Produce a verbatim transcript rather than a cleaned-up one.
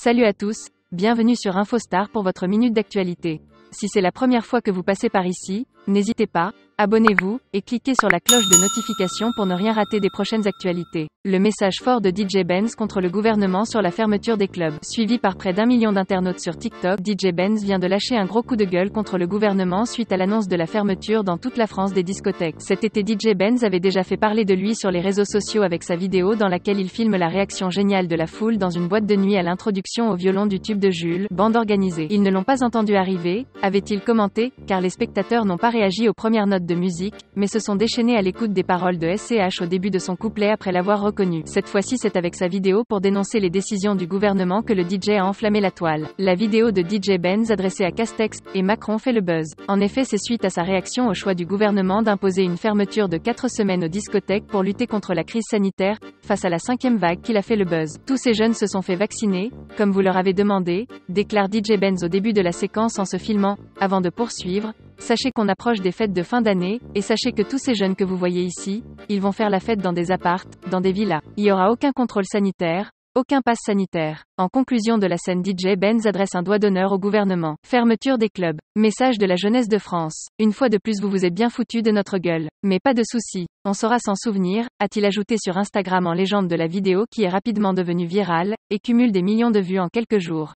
Salut à tous, bienvenue sur InfoStar pour votre minute d'actualité. Si c'est la première fois que vous passez par ici, n'hésitez pas, abonnez-vous, et cliquez sur la cloche de notification pour ne rien rater des prochaines actualités. Le message fort de D J Benz contre le gouvernement sur la fermeture des clubs. Suivi par près d'un million d'internautes sur TikTok, D J Benz vient de lâcher un gros coup de gueule contre le gouvernement suite à l'annonce de la fermeture dans toute la France des discothèques. Cet été, D J Benz avait déjà fait parler de lui sur les réseaux sociaux avec sa vidéo dans laquelle il filme la réaction géniale de la foule dans une boîte de nuit à l'introduction au violon du tube de Jules, bande organisée. Ils ne l'ont pas entendu arriver, avait-il commenté, car les spectateurs n'ont pas réagi aux premières notes de musique, mais se sont déchaînés à l'écoute des paroles de S C H au début de son couplet après l'avoir reconnu. Cette fois-ci, c'est avec sa vidéo pour dénoncer les décisions du gouvernement que le D J a enflammé la toile. La vidéo de D J Benz adressée à Castex et Macron fait le buzz. En effet, c'est suite à sa réaction au choix du gouvernement d'imposer une fermeture de quatre semaines aux discothèques pour lutter contre la crise sanitaire, face à la cinquième vague qu'il a fait le buzz. Tous ces jeunes se sont fait vacciner, comme vous leur avez demandé, déclare D J Benz au début de la séquence en se filmant, avant de poursuivre. Sachez qu'on approche des fêtes de fin d'année, et sachez que tous ces jeunes que vous voyez ici, ils vont faire la fête dans des appartes, dans des villas. Il n'y aura aucun contrôle sanitaire, aucun pass sanitaire. En conclusion de la scène, D J Benz adresse un doigt d'honneur au gouvernement. Fermeture des clubs. Message de la jeunesse de France. Une fois de plus, vous vous êtes bien foutu de notre gueule. Mais pas de soucis, on saura s'en souvenir, a-t-il ajouté sur Instagram en légende de la vidéo qui est rapidement devenue virale, et cumule des millions de vues en quelques jours.